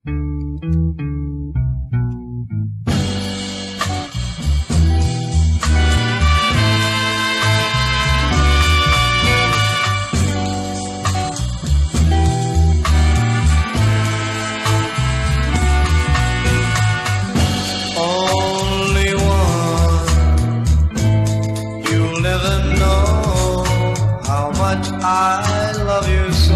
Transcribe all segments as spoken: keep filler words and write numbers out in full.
Only one. You'll never know how much I love you so.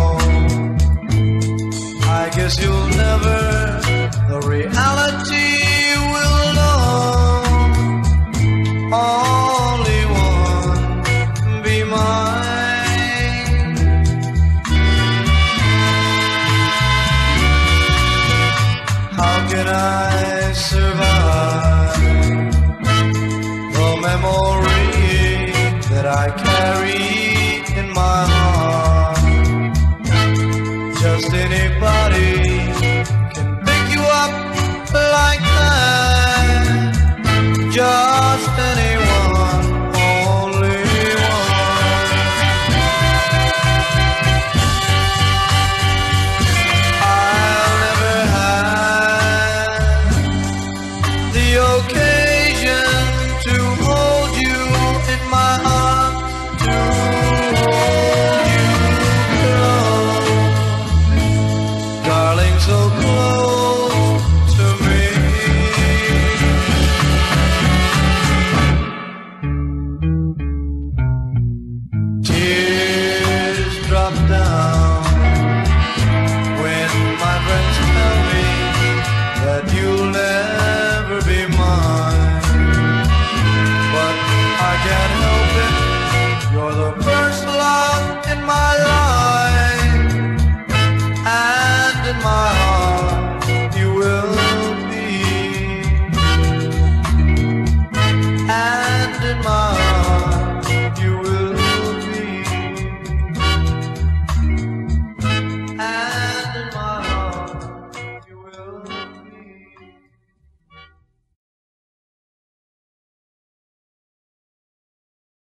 I guess you'll never, the reality will know. Only one, be mine. How can I survive the memory that I carry in my heart? Just anybody can pick you up like that. Just anyone, only one. I'll never have the occasion to hold you in my arms, to hold you close, darling, so close.